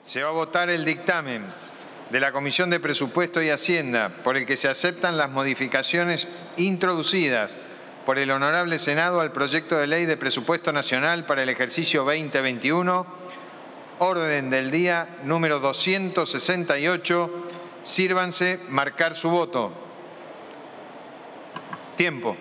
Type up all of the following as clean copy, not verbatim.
Se va a votar el dictamen de la Comisión de Presupuesto y Hacienda por el que se aceptan las modificaciones introducidas por el Honorable Senado al proyecto de ley de presupuesto nacional para el ejercicio 2021, orden del día número 268. Sírvanse marcar su voto. Tiempo.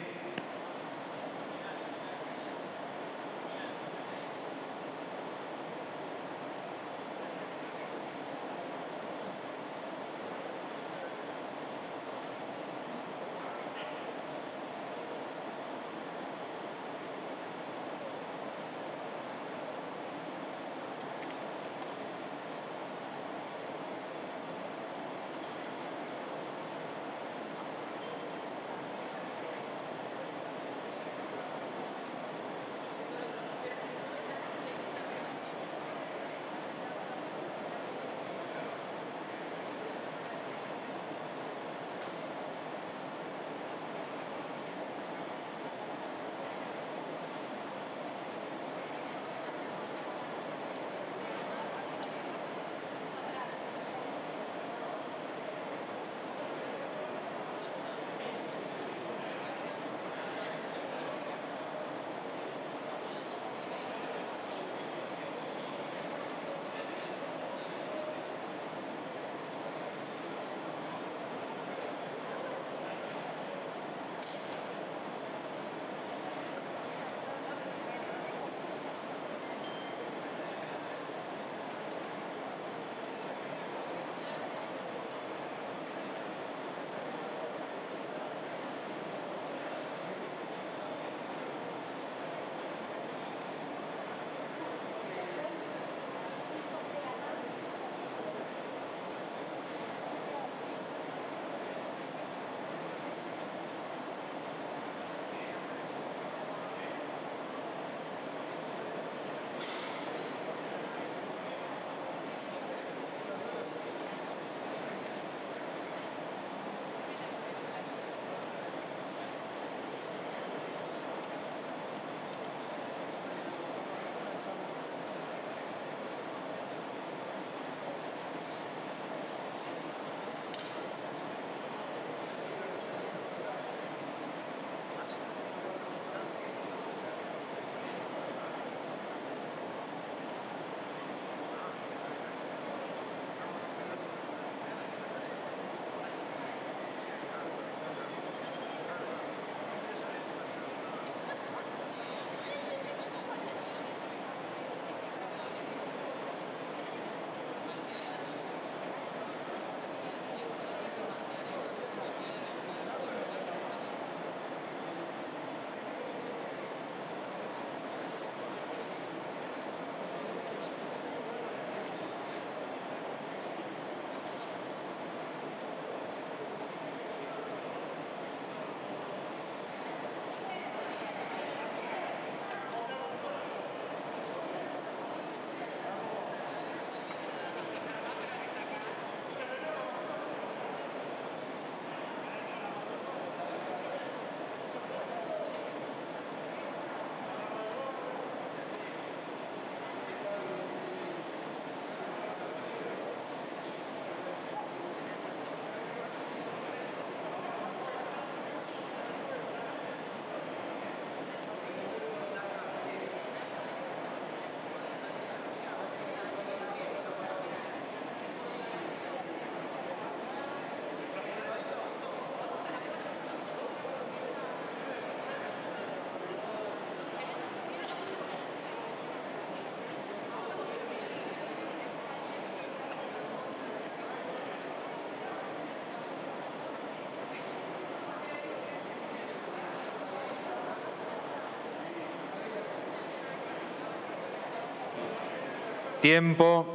Tiempo.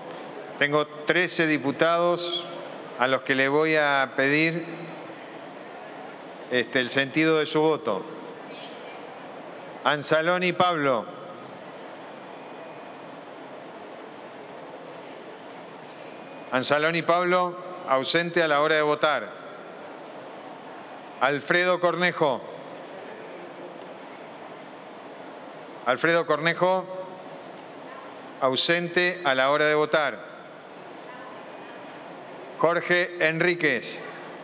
Tengo 13 diputados a los que le voy a pedir el sentido de su voto. Anzaloni Pablo. Anzaloni Pablo, ausente a la hora de votar. Alfredo Cornejo. Alfredo Cornejo, ausente a la hora de votar. Jorge Enríquez.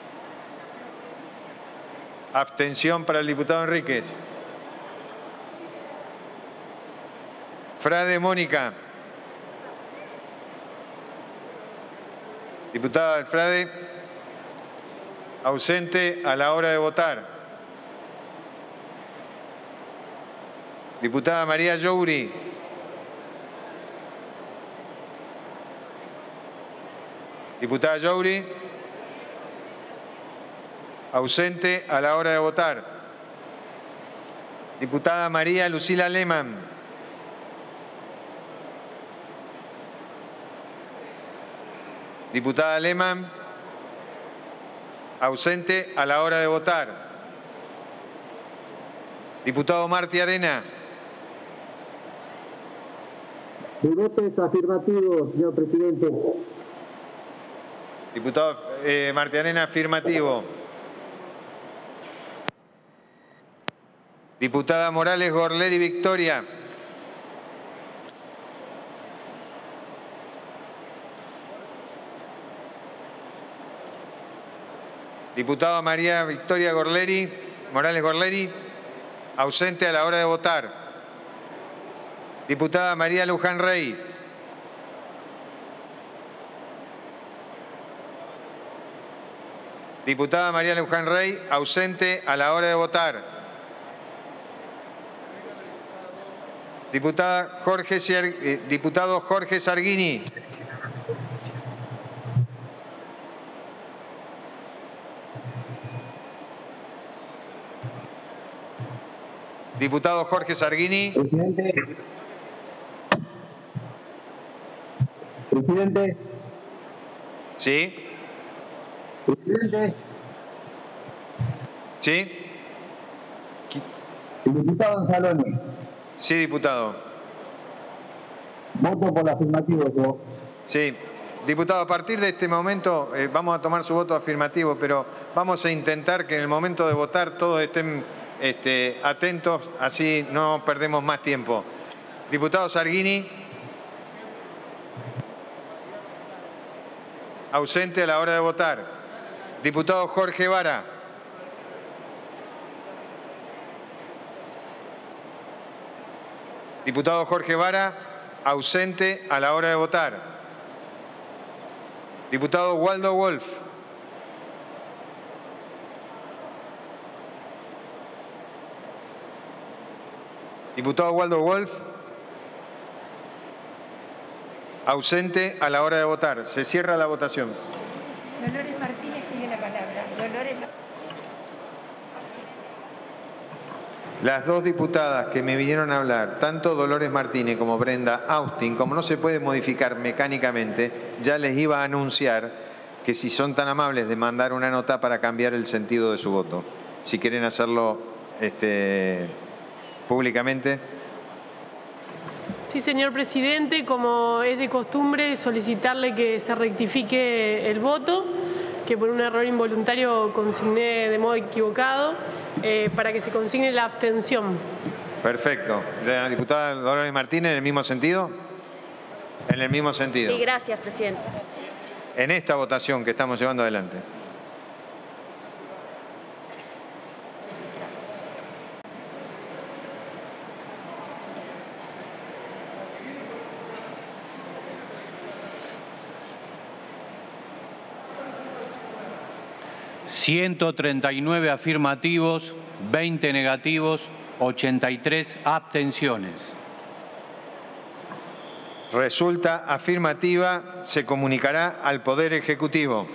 Abstención para el diputado Enríquez. Frade Mónica. Diputada del Frade, ausente a la hora de votar. Diputada María Youri. Diputada Youri, ausente a la hora de votar. Diputada María Lucila Lehmann. Diputada Lehmann, ausente a la hora de votar. Diputado Martí Arena. Mi voto es afirmativo, señor presidente. Diputado Martí Arena, afirmativo. Diputada Morales Gorleri Victoria. Diputada María Victoria Morales Gorleri, ausente a la hora de votar. Diputada María Luján Rey. Diputada María Luján Rey, ausente a la hora de votar. Diputado Jorge Sargini. Diputado Jorge Sargini. Presidente. Presidente. Sí. Presidente. Sí. El diputado Anzalone. Sí, diputado. Voto por afirmativo, yo. Sí. Diputado, a partir de este momento vamos a tomar su voto afirmativo, pero vamos a intentar que en el momento de votar todos estén atentos, así no perdemos más tiempo. Diputado Sargini. Ausente a la hora de votar. Diputado Jorge Vara. Diputado Jorge Vara, ausente a la hora de votar. Diputado Waldo Wolf. Diputado Waldo Wolf, ausente a la hora de votar. Se cierra la votación. Dolores Martínez tiene la palabra. Las dos diputadas que me vinieron a hablar, tanto Dolores Martínez como Brenda Austin, como no se puede modificar mecánicamente, ya les iba a anunciar que si son tan amables de mandar una nota para cambiar el sentido de su voto. Si quieren hacerlo públicamente. Sí, señor presidente, como es de costumbre, solicitarle que se rectifique el voto, que por un error involuntario consigné de modo equivocado, para que se consigne la abstención. Perfecto. ¿La diputada Dolores Martínez en el mismo sentido? En el mismo sentido. Sí, gracias, presidente. En esta votación que estamos llevando adelante. ...139 afirmativos, 20 negativos, 83 abstenciones. Resulta afirmativa, se comunicará al Poder Ejecutivo.